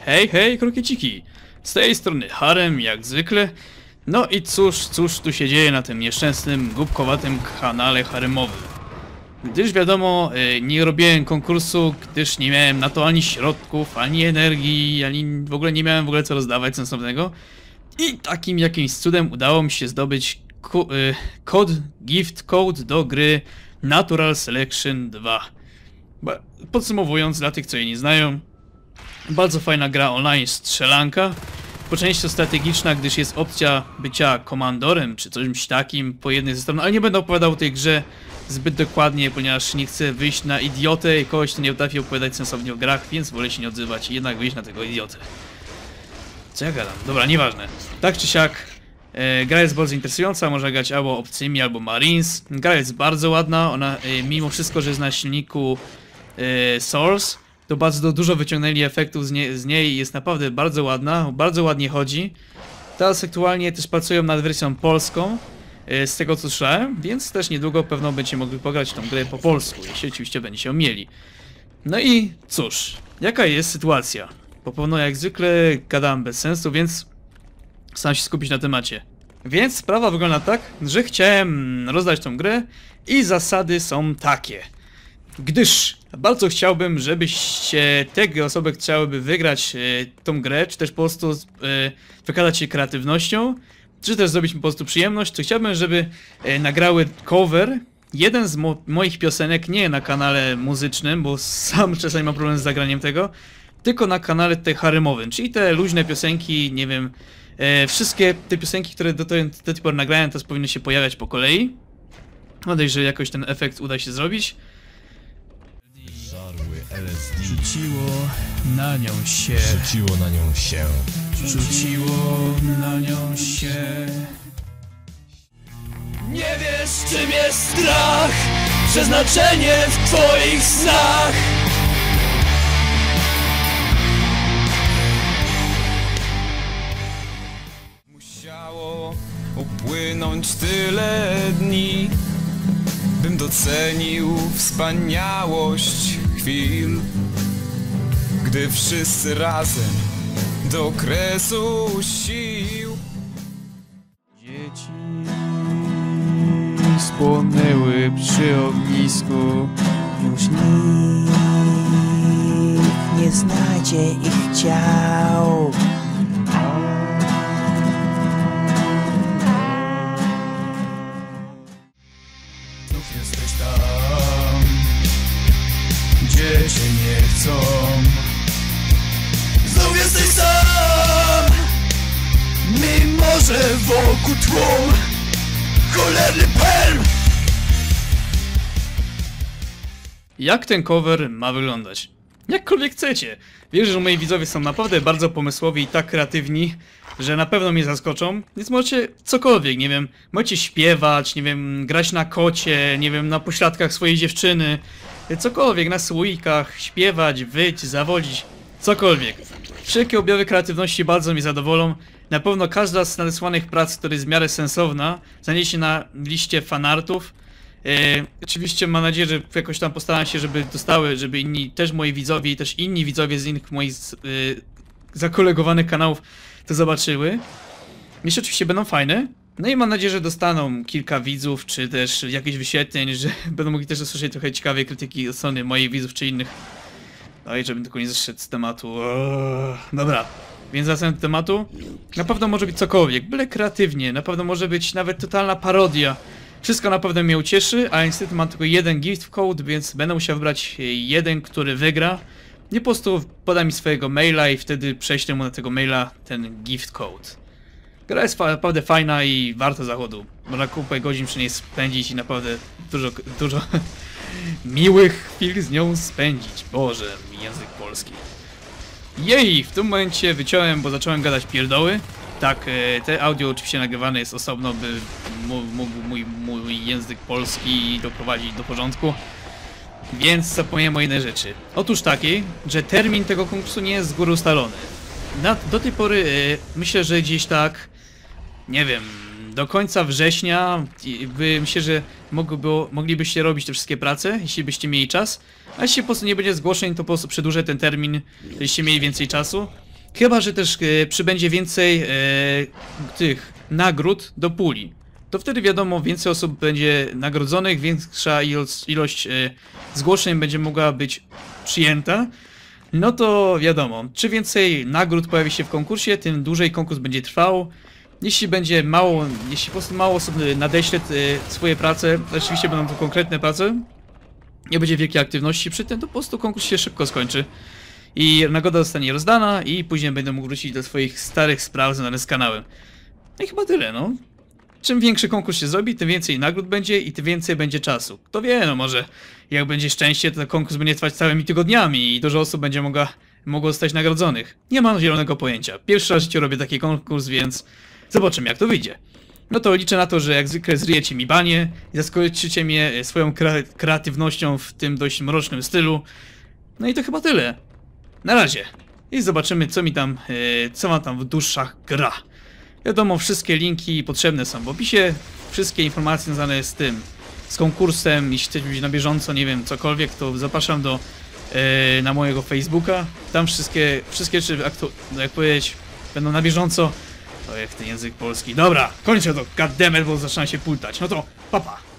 Hej, hej, krokieciki! Z tej strony Harem, jak zwykle. No i cóż tu się dzieje na tym nieszczęsnym, głupkowatym kanale haremowym. Gdyż wiadomo, nie robiłem konkursu, gdyż nie miałem na to ani środków, ani energii, ani w ogóle nie miałem co rozdawać sensownego. I takim jakimś cudem udało mi się zdobyć gift code do gry Natural Selection 2. Podsumowując, dla tych co jej nie znają, bardzo fajna gra online, strzelanka, po części strategiczna, gdyż jest opcja bycia komandorem czy czymś takim po jednej ze stron, ale nie będę opowiadał o tej grze zbyt dokładnie, ponieważ nie chcę wyjść na idiotę i kogoś, kto nie potrafi opowiadać sensownie o grach, więc wolę się nie odzywać i jednak wyjść na tego idiotę. Co ja gadam? Dobra, nieważne. Tak czy siak, gra jest bardzo interesująca, można grać albo obcymi, albo Marines. Gra jest bardzo ładna, ona mimo wszystko, że jest na silniku Source, to bardzo dużo wyciągnęli efektów z niej i jest naprawdę bardzo ładna, bardzo ładnie chodzi. Teraz aktualnie też pracują nad wersją polską, z tego co słyszałem, więc też niedługo pewno będziecie mogli pograć tą grę po polsku, jeśli oczywiście będziecie umieli. No i cóż, jaka jest sytuacja? Bo pewno jak zwykle gadam bez sensu, więc staram się skupić na temacie. Więc sprawa wygląda tak, że chciałem rozdać tą grę i zasady są takie. Gdyż bardzo chciałbym, żebyście te osoby chciałyby wygrać tą grę, czy też po prostu wykazać się kreatywnością, czy też zrobić mi po prostu przyjemność, to chciałbym, żeby nagrały cover jeden z moich piosenek, nie na kanale muzycznym, bo sam czasami mam problem z zagraniem tego, tylko na kanale tutaj haremowym, czyli te luźne piosenki, nie wiem, wszystkie te piosenki, które do tej pory nagrałem, teraz powinny się pojawiać po kolei. Mam nadzieję, że jakoś ten efekt uda się zrobić. LSD. Rzuciło na nią się. Rzuciło na nią się. Rzuciło na nią się. Nie wiesz, czym jest strach, przeznaczenie w twoich snach. Musiało upłynąć tyle dni, bym docenił wspaniałość chwil, gdy wszyscy razem do kresu sił. Dzieci spłonęły przy ognisku. Już nikt nie znajdzie ich ciał. Znów jesteś tam, gdzie cię nie chcą. Znów jesteś sam, mimo że wokół tłum. Cholerny perm! Jak ten cover ma wyglądać? Jakkolwiek chcecie. Wierzę, że moi widzowie są naprawdę bardzo pomysłowi i tak kreatywni, że na pewno mnie zaskoczą. Więc możecie cokolwiek, nie wiem, możecie śpiewać, nie wiem, grać na kocie, nie wiem, na pośladkach swojej dziewczyny. Cokolwiek, na słoikach, śpiewać, wyć, zawodzić, cokolwiek. Wszelkie objawy kreatywności bardzo mnie zadowolą. Na pewno każda z nadesłanych prac, która jest w miarę sensowna, znajdzie się na liście fanartów. Oczywiście mam nadzieję, że jakoś tam postaram się, żeby dostały, żeby inni, też moi widzowie i też inni widzowie z innych moich zakolegowanych kanałów to zobaczyły. Jeśli oczywiście będą fajne. No i mam nadzieję, że dostaną kilka widzów, czy też jakieś wyświetleń, że będą mogli też usłyszeć trochę ciekawej krytyki od strony moich widzów, czy innych. No i żebym tylko nie zeszedł z tematu. Dobra. Więc wracając do tematu, na pewno może być cokolwiek, byle kreatywnie, na pewno może być nawet totalna parodia. Wszystko na pewno mnie ucieszy, a niestety mam tylko jeden gift code, więc będę musiał wybrać jeden, który wygra. I po prostu poda mi swojego maila i wtedy prześlę mu na tego maila ten gift code. Gra jest naprawdę fajna i warto zachodu. Można kupę godzin przy niej spędzić i naprawdę dużo miłych chwil z nią spędzić. Boże, język polski. Jej, w tym momencie wyciąłem, bo zacząłem gadać pierdoły. Tak, te audio oczywiście nagrywane jest osobno, by mógł mój język polski doprowadzić do porządku. Więc zapomniałem o jednej rzeczy. Otóż takiej, że termin tego konkursu nie jest z góry ustalony. Do tej pory myślę, że gdzieś tak, nie wiem, do końca września myślę, że moglibyście robić te wszystkie prace, jeśli byście mieli czas. A jeśli po prostu nie będzie zgłoszeń, to po prostu przedłużę ten termin, jeśli mieli więcej czasu. Chyba że też przybędzie więcej tych nagród do puli. To wtedy wiadomo, więcej osób będzie nagrodzonych, większa ilość zgłoszeń będzie mogła być przyjęta. No to wiadomo, czy więcej nagród pojawi się w konkursie, tym dłużej konkurs będzie trwał. Jeśli po prostu mało osób nadeśle swoje prace, oczywiście będą to konkretne prace, nie będzie wielkiej aktywności przy tym, to po prostu konkurs się szybko skończy. I nagroda zostanie rozdana i później będę mógł wrócić do swoich starych spraw związanych z kanałem. No i chyba tyle, no. Czym większy konkurs się zrobi, tym więcej nagród będzie i tym więcej będzie czasu. Kto wie, no może jak będzie szczęście, to ten konkurs będzie trwać całymi tygodniami i dużo osób będzie mogło zostać nagrodzonych. Nie mam zielonego pojęcia. Pierwszy raz w życiu robię taki konkurs, więc zobaczymy jak to wyjdzie. No to liczę na to, że jak zwykle zryjecie mi banie i zaskoczycie mnie swoją kreatywnością w tym dość mrocznym stylu. No i to chyba tyle. Na razie. I zobaczymy co ma tam w duszach gra. Wiadomo, wszystkie linki potrzebne są w opisie. Wszystkie informacje związane z tym, z konkursem. Jeśli chcecie być na bieżąco, nie wiem, cokolwiek, to zapraszam na mojego Facebooka. Tam wszystkie rzeczy, jak powiedzieć, będą na bieżąco. To jak ten język polski. Dobra, kończę to, goddammit, bo zaczyna się pultać. No to, papa.